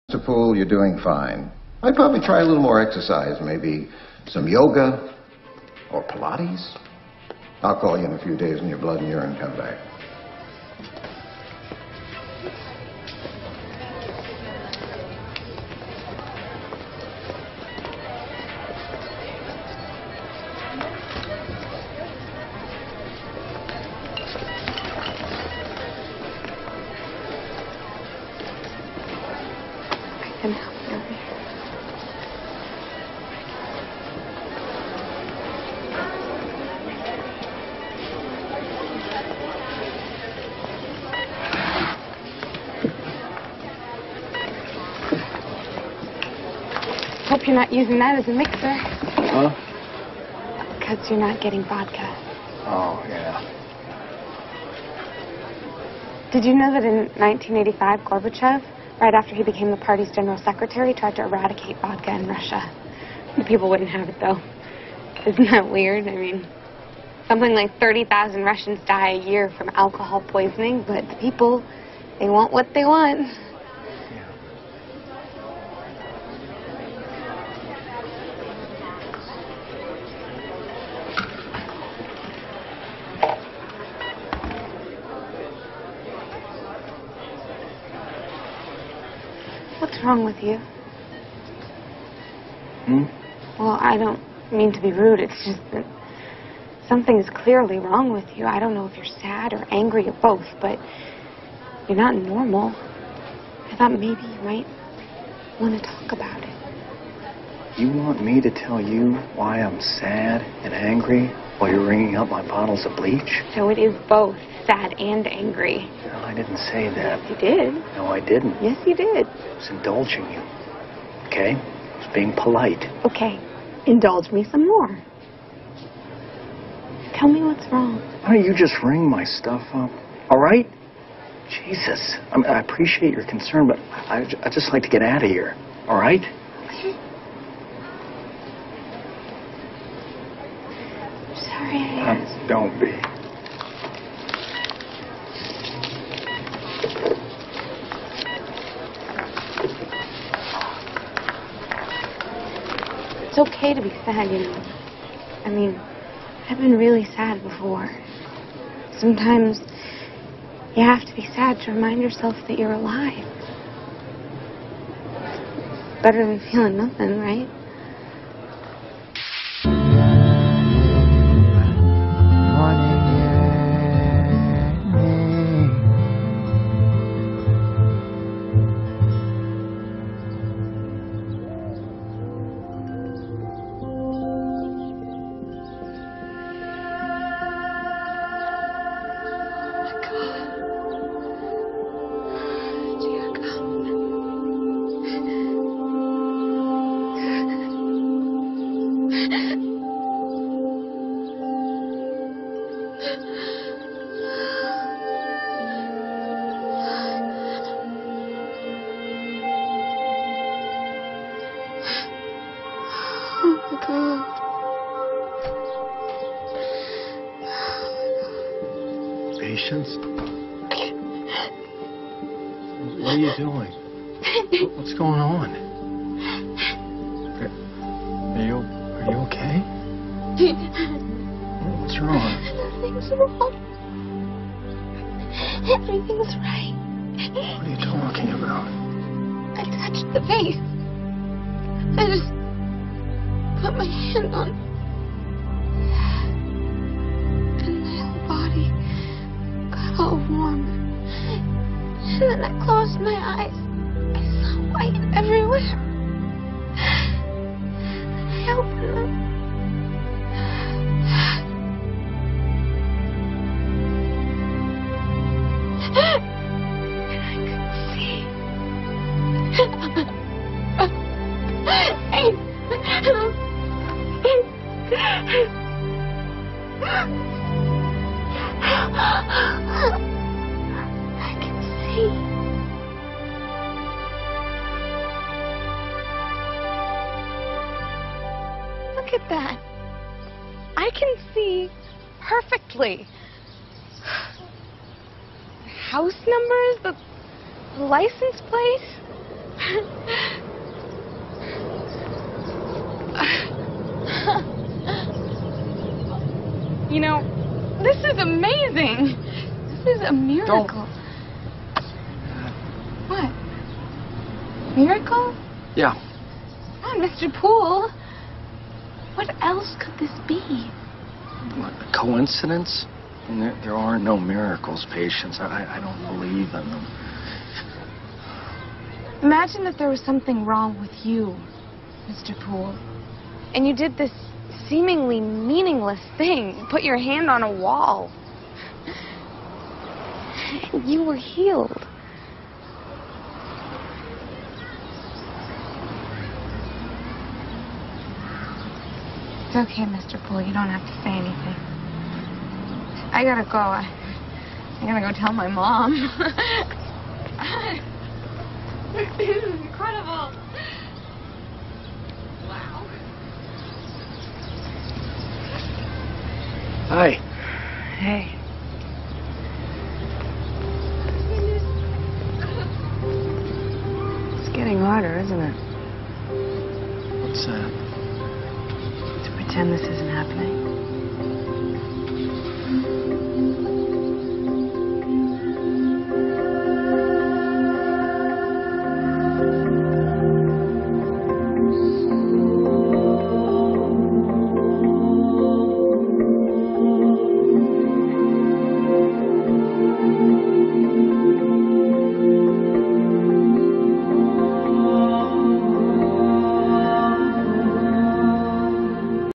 The pool, you're doing fine. I'd probably try a little more exercise, maybe some yoga or Pilates. I'll call you in a few days when your blood and urine come back. I can help you over here. Hope you're not using that as a mixer. Huh? Because you're not getting vodka. Oh, yeah. Did you know that in 1985, Gorbachev, right after he became the party's general secretary, tried to eradicate vodka in Russia? The people wouldn't have it, though. Isn't that weird? I mean, something like 30,000 Russians die a year from alcohol poisoning, but the people, they want what they want. What's wrong with you? Well, I don't mean to be rude. It's just that something is clearly wrong with you. I don't know if you're sad or angry or both, but you're not normal. I thought maybe you might want to talk about it. You want me to tell you why I'm sad and angry while you're ringing up my bottles of bleach? So it is both sad and angry. No, I didn't say that. You did. No, I didn't. Yes, you did. I was indulging you. Okay? I was being polite. Okay. Indulge me some more. Tell me what's wrong. Why don't you just ring my stuff up? All right? Jesus. I mean, I appreciate your concern, but I just like to get out of here. All right? I'm sorry I asked. Don't be. It's okay to be sad, you know. I mean, I've been really sad before. Sometimes you have to be sad to remind yourself that you're alive. Better than feeling nothing, right? Patience? What are you doing? What's going on? Are you okay? What's wrong? Nothing's wrong. Everything's right. What are you talking about? I touched the vase. I just put my hand on it. And my whole body got all warm. And then I closed my eyes. I saw white everywhere. And I opened them. And I could see. I can see. Look at that. I can see perfectly. The house numbers, the license plate. You know, this is amazing. This is a miracle. Don't. What? Miracle? Yeah. Oh, Mr. Poole. What else could this be? What, a coincidence? I mean, there are no miracles, Patience. I don't believe in them. Imagine that there was something wrong with you, Mr. Poole, and you did this seemingly meaningless thing. You put your hand on a wall. And you were healed. It's okay, Mr. Poole. You don't have to say anything. I gotta go. I gotta go tell my mom. This is incredible. Wow. Hi. Hey. It's getting harder, isn't it? What's that? To pretend this isn't happening.